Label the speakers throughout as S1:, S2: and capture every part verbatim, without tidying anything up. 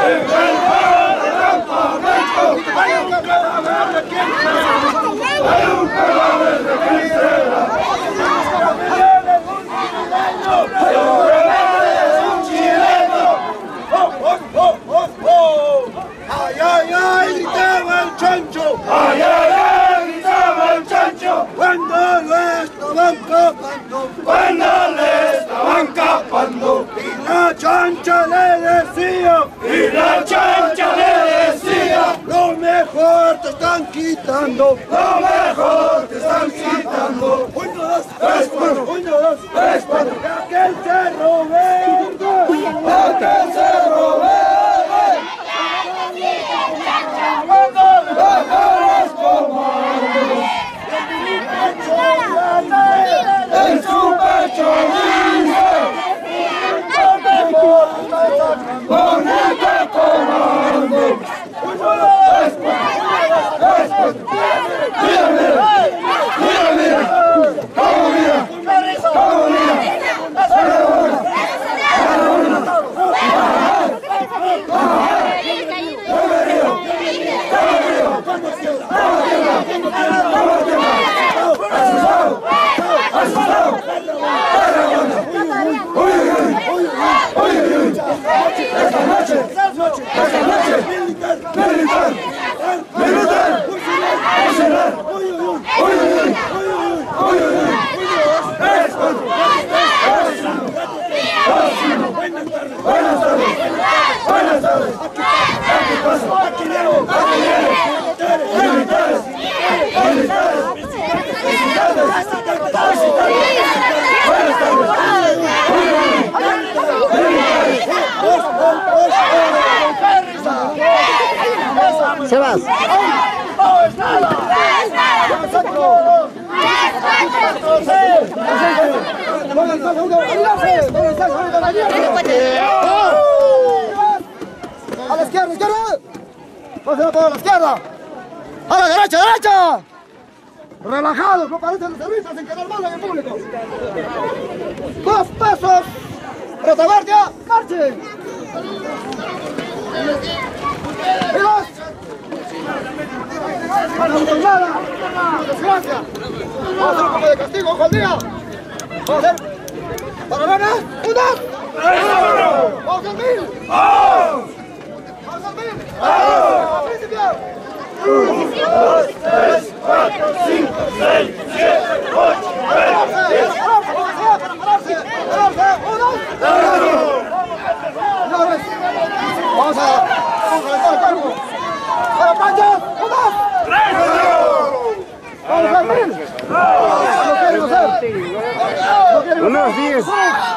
S1: Sebas.
S2: A la izquierda, izquierda. Pásenla toda a la izquierda. A la derecha, derecha. Relajados, no parecen los servicios sin quedar mal en el público. Dos pasos. Retaguardia, marchen. Y dos. Para una nada. Desgracia. Vamos a hacer un poco de castigo, ojo al día. Vamos a hacer. Para ganar. Un, dos. Vamos al mil. Vamos al mil. Vamos. Príncipe. uno, dos, tres, cuatro, cinco, seis, siete, ocho, nueve, diez. Vamos a calentar el cuerpo. ¡A la plancha! ¡Un, dos! ¡Vamos a mil! ¡No quieren hacer!
S1: Unos diez.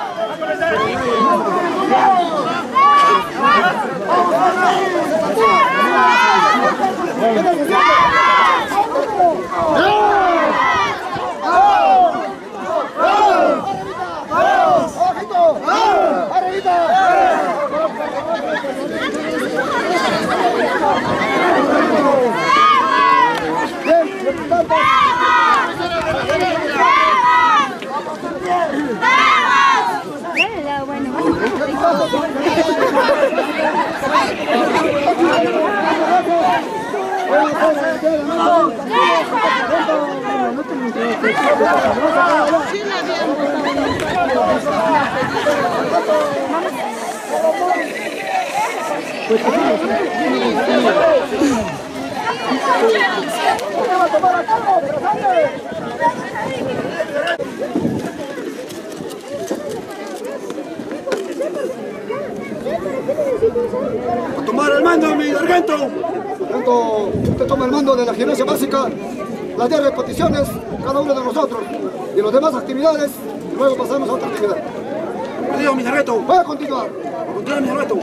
S2: A tomar el mando, mi sargento. Sargento, usted toma el mando de la gimnasia básica, las diez repeticiones, cada uno de nosotros, y las demás actividades, y luego pasamos a otra actividad. Adiós, mi sargento. Voy a continuar. Voy a continuar, mi sargento.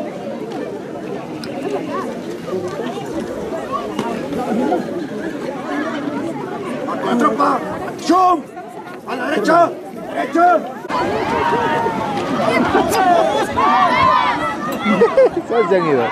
S2: A la tropa, acción, a la derecha, derecha.
S1: ¿Cuál se han ido?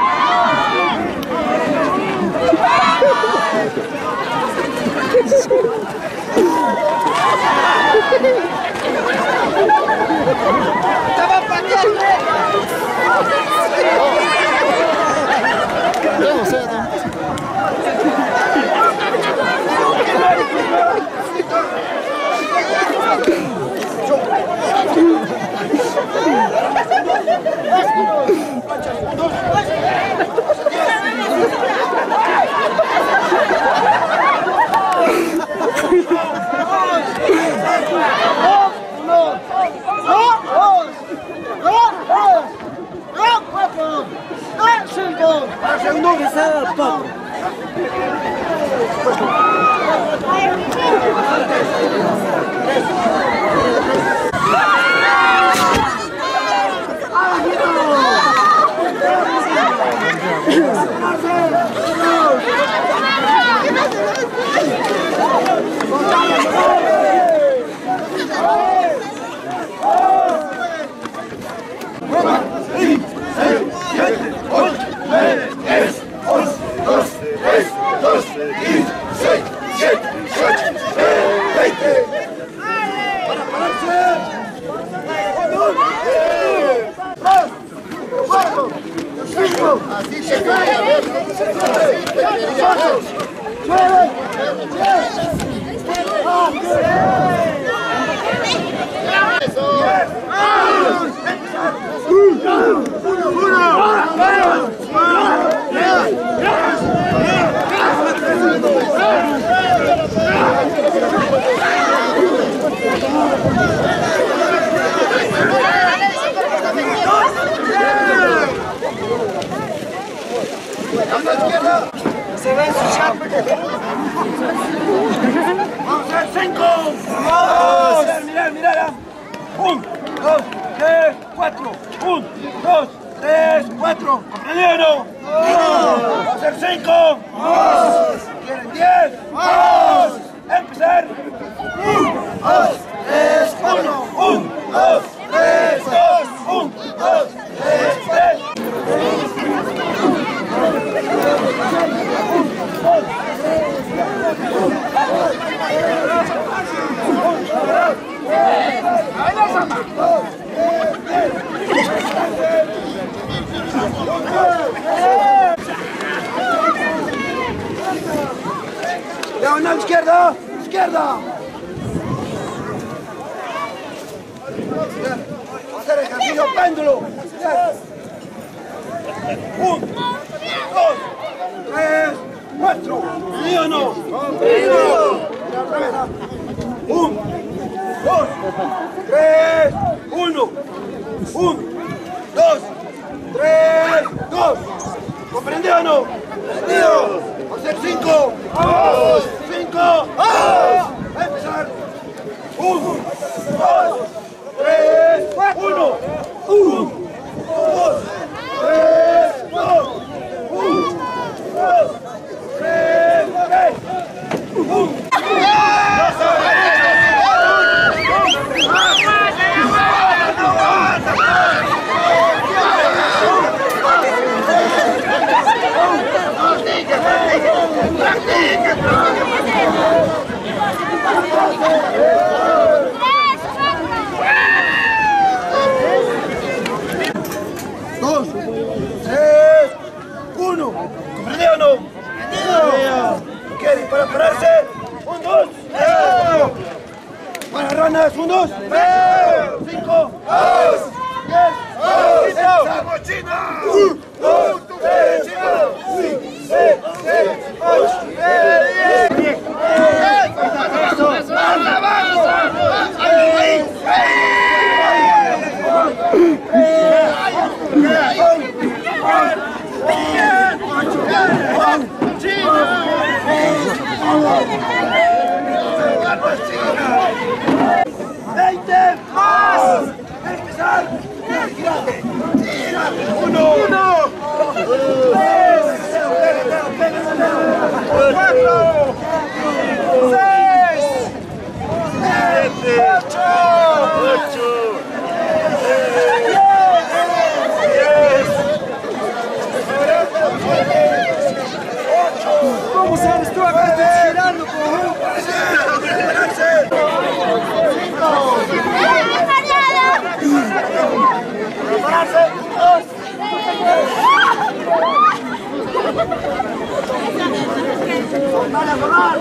S2: Así te quería ver. Así te quería ver.
S3: Se va a ensuciar. Vamos a ver, cinco. Vamos. Mirar, mirar, mirar. Un, dos, tres, cuatro. Un, dos, tres, cuatro. ¿Comprendido o no? Vamos a hacer cinco. ¿Quieren diez? Vamos. Empezar. Un, dos, tres, uno. Un, dos, tres, dos. Un, dos, tres, tres. Diagonal izquierda, izquierda. Hacer ejercicio péndulo. Un, dos, tres, cuatro. ¿Sí o no? Un, dos, tres, uno. Un, dos, tres, dos. ¿Comprendido o no? ¿Comprendido? Hacer cinco. ¡Vamos! Cinco. ¡Vamos! A empezar. Un, dos, tres, uno. Un, dos, tres, dos. Un, dos, tres, tres. Un. Dos, tres, uno. ¿Comprendido o no? ¿Comprendido? ¿Quieren para pararse? Un, dos, tres. Para ranas, un, dos, tres, cinco, dos, diez, dos, mochina. Un, dos, tres, cinco, seis, siete, ocho, nueve, diez. veinte más. Empezar. Gírate. Gírate. Uno. Uno. Tres. Cuatro. Seis. Siete. Ocho. Ocho. Vamos a ver, estoy acá girando, por prepararse, dos. Formar a formar.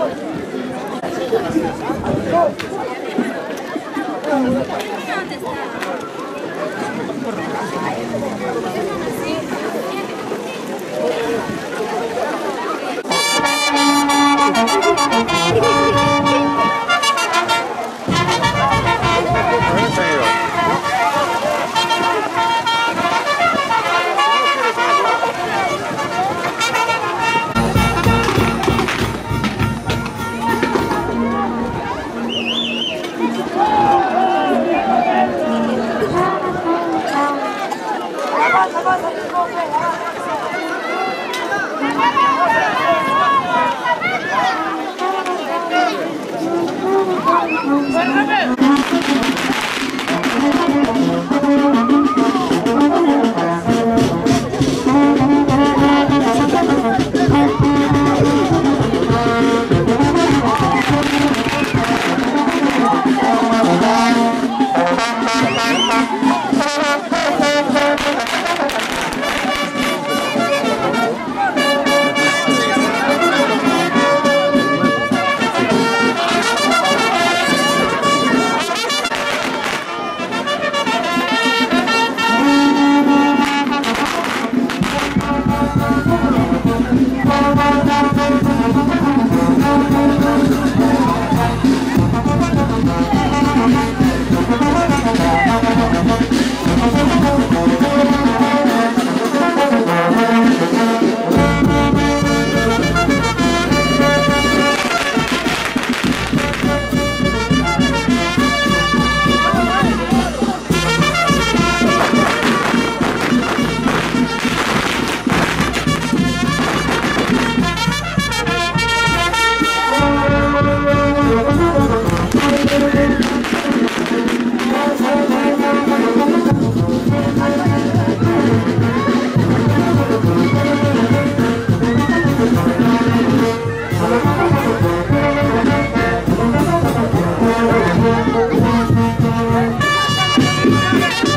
S2: Thank you.